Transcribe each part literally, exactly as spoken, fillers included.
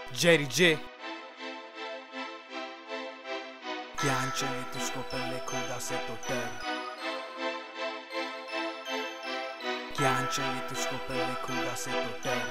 Jerry जे। ज्ञान चाहिए तुझको पहले खुदा से तो डर, ज्ञान चाहिए तुझको पहले खुदा से तो डर।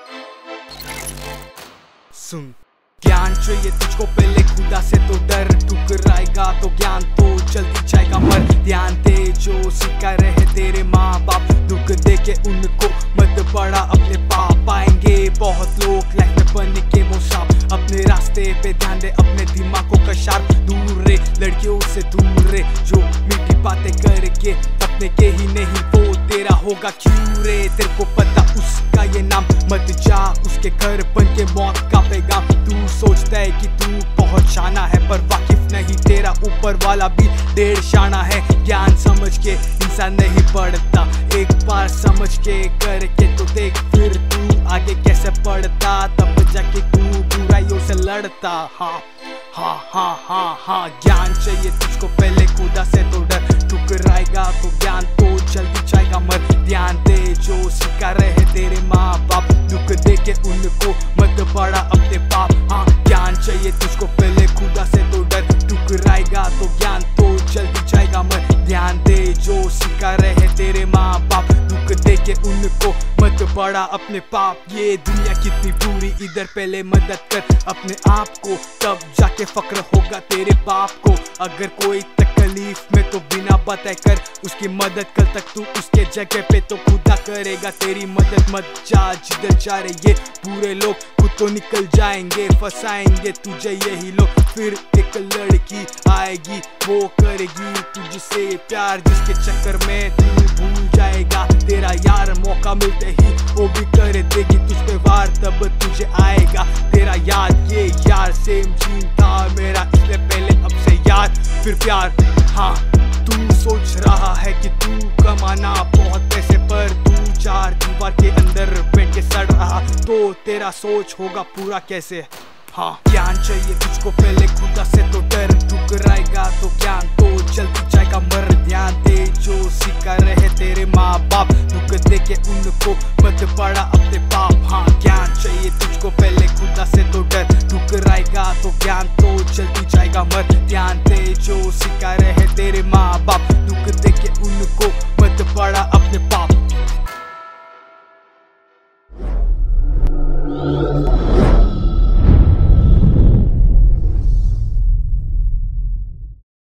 सुन, ज्ञान चाहिए तुझको पहले खुदा से तो डर, ठुकराएगा तो ज्ञान तो जल्दी जाएगा मर। ध्यान दे जो सीखा रहे तेरे माँ बाप, दुख दे के उनको मत पड़ा अपने पाप। पाएंगे बहुत लोग लाइफ में बनने के मोशाब, अपने रास्ते पे ध्यान दे, अपने दिमाग को कशार। दूर रे लड़कियों से दूर रे, जो मीठी बातें करके अपने के ही नहीं वो तेरा होगा क्यों रे। तेरे को पता उसका ये नाम, मत जा उसके घर बन के मौत का पैगाम। तू सोचता है कि तू पहुंचाना है, पर वाकिफ नहीं तेरा ऊपर वाला भी डेढ़ शाना है। ज्ञान समझ के इंसान नहीं पढ़ता, एक बार समझ के करके तो देख, फिर तू आगे कैसे पढ़ता, तब जाके तू बुराइयों से लड़ता। हाँ हाँ हाँ हाँ हाँ ज्ञान चाहिए तुझको पहले खुदा से तो डर, ठुकराएगा तो ज्ञान तो जल्दी जाएगा मर। ध्यान दे जो सीखा रहे तेरे माँ बाप, दुख दे के उनको मत पड़ा अपने पाप। हाँ ज्ञान चाहिए तुझको पहले खुदा से तो डर, ठुकराएगा तो ज्ञान तो जल्दी जाएगा मर। ध्यान दे जो सीखा रहे तेरे माँ बाप, दुख दे के उनको मत पड़ा अपने पाप। ये दुनिया कितनी बुरी, इधर पहले मदद कर अपने आप को, तब जाके फक्र होगा तेरे बाप को। अगर कोई तकलीफ में तो बिना बताए कर उसकी मदद, कल तक तू उसके जगह पे तो खुदा करेगा तेरी मदद। मत जा जिधर जा रहे ये पूरे लोग, खुद तो निकल जाएंगे, फंसाएंगे तुझे यही लोग। फिर एक लड़की आएगी वो करेगी तुझसे प्यार, जिसके चक्कर में तू भूल जाएगा तेरा यार। मौका मिलते ही वो भी कर देगी तुझ पे वार, तब तुझे आएगा तेरा याद। ये यार सेम जीन था मेरा, इसलिए पहले अब से यार फिर प्यार। हाँ तू सोच रहा है कि तू कमाना बहुत पैसे, पर तू चार दीवार के अंदर बैठ के सड़ रहा, तो तेरा सोच होगा पूरा कैसे। हाँ ज्ञान चाहिए तुझको पहले खुदा से तो डर, ठुकराएगा तो ज्ञान तो जल्दी जाएगा मर। ध्यान दे जो सीखा रहे तेरे माँ बाप, दुख दे के उनको मत पड़ा अपने पाप। हाँ ज्ञान चाहिए तुझको